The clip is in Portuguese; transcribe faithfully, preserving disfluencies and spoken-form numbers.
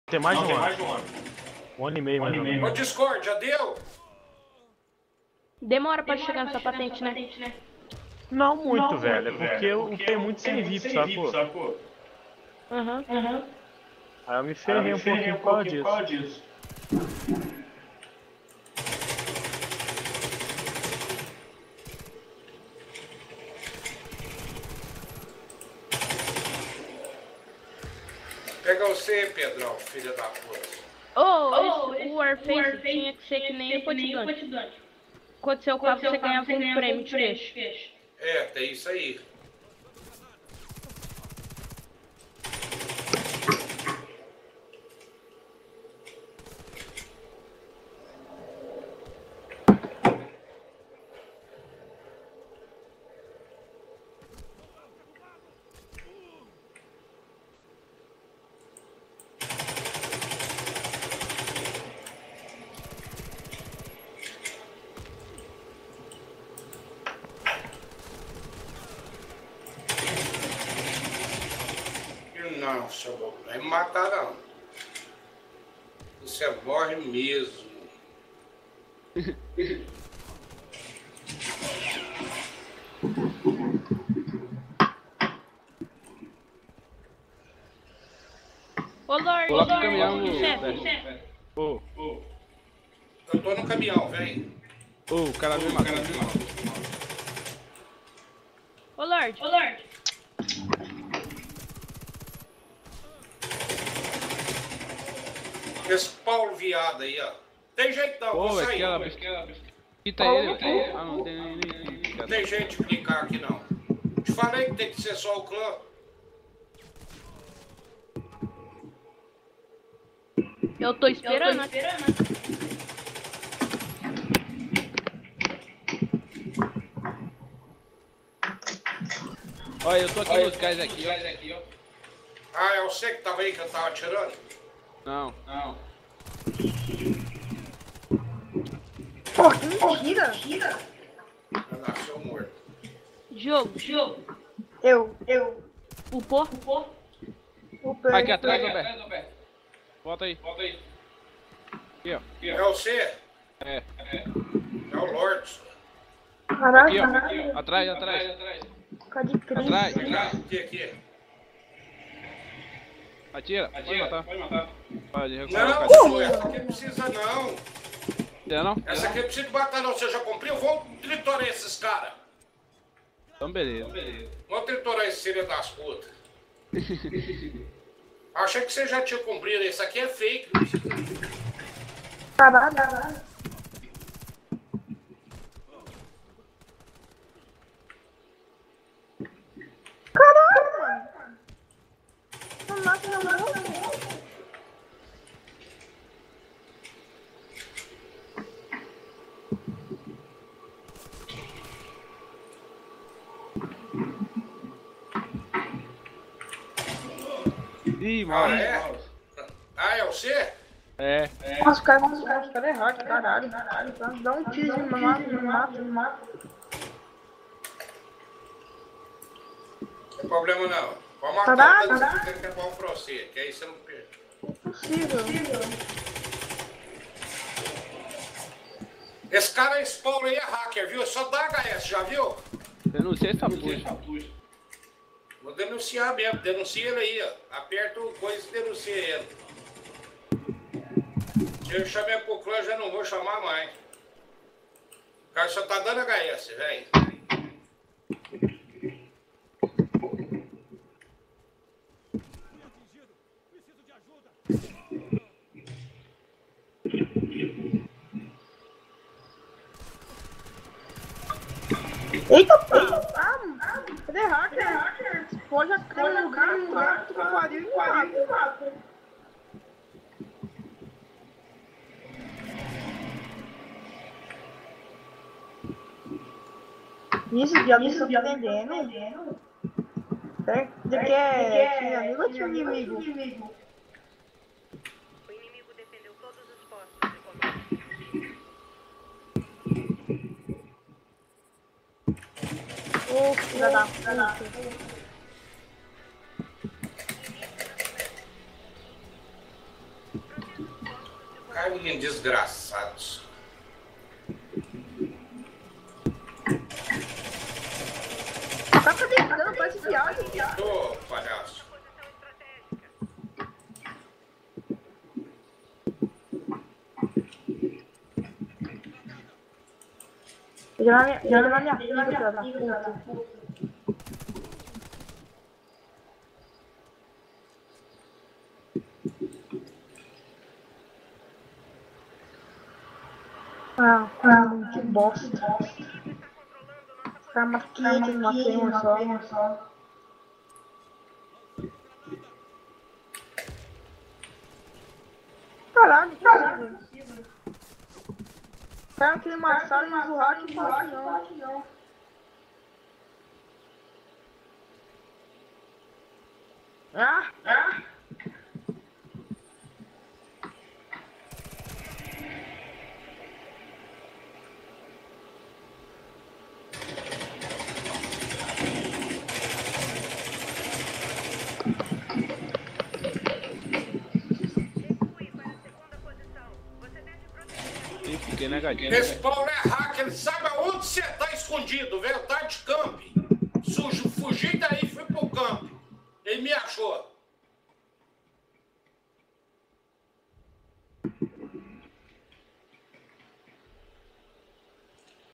Tem mais Não, de um tem ano. mais de um ano. Um ano e meio, mais ou menos. Ô, Discord, já deu? Demora pra chegar nessa patente, né? Não muito, Não, velho. É muito, porque velho, eu porque tenho muito sem V I P, sacou? sacou? Aham. Aham. Aí eu me Aí ferrei eu um me ferrei pouquinho um por causa pouquinho por disso. causa disso. Pega você, Pedrão, filha da puta. Ô, Oh, esse- o Warface tinha que ser que nem o Potidante. Quando você upava, você ganhava um prêmio de peixe. É, tem isso aí. Não, seu louco, não vai me matar não. Você morre mesmo. Ô, Lorde, Coloca o Lorde, caminhão, chefe, velho. Ô, Eu tô no caminhão, vem. Ô, o cara me matou. Ô, Lorde. Ô, Lorde. Esse Paulo viado aí, ó. Tem jeito não, Pô, vou velho, sair. aquela bisquita. Quita ele, velho. Ah, não tem nem. Não tem jeito de clicar aqui não. Te falei que tem que ser só o clã. Eu tô esperando. Eu tô esperando. Olha, eu tô aqui nos gás aqui, ó. Ah, é você que tava aí que eu tava atirando? Não, não. Pô, que mentira! Ah, nasceu morto. Jogo. Jogo. Eu, eu, Upou? o Pedro. Aqui atrás, Roberto. Volta aí. Volta aí. Aqui, ó. É você? É. É o Lorde. Caralho, Aqui, ó. caralho. Atrás, atrás. Pode crer. Atrás. Aqui, aqui. Atira. Pode matar. Pode matar. Pode recuperar o Não, cara. pô, essa aqui não precisa não. Precisa não? Essa aqui não precisa de matar não. Você já cumpriu? Vamos tritorar esses caras. Então, beleza. Vamos tritorar esse filho das putas. Achei que você já tinha cumprido. Isso aqui é fake. Não precisa. Caralho, caralho. Caralho, mano. Não mata meu moço. Ih, Ah, mano. é? Ah, é você? É. Nossa, os caras vão ficar, os caras errados, caralho, caralho. Dá um tiro e me mata, me mata, me mata. Não tem problema não. Pode matar Caralho, o tanto caralho. que você quer bom pra você, que aí você não perde. Impossível. Esse cara, esse Paulo aí é hacker, viu? Só dá H S, já viu? Denunciei essa puxa. Vou denunciar mesmo, denuncia ele aí, ó. Aperta o coisa e denuncia ele. Se eu chamei pro clã, já não vou chamar mais. O cara só tá dando H S, velho. Eita, pô. Ah, cadê hacker? hacker? Explode a câmera no cara, no cara, tu pariu e mata. Isso, já me subiu vendendo. Será que é tinha amigo ou tinha inimigo? O inimigo defendeu todos os postos de comando. Ô, filha da puta. Ai, desgraçados. Tá cadê? Parece viagem. Ô, palhaço. Já na minha, já na minha filha, filha da puta. Ah, ah, que bosta. Tá maquete, matei um só. Caralho, caralho. Cara, aquele maçado no burraco não bate não. Ah, ah. Ih, fiquei negadinho. Esse Paulo é hacker, ele sabe aonde você tá escondido, velho. Tá de camp. Sujo, fugi daí e fui pro campo. Ele me achou.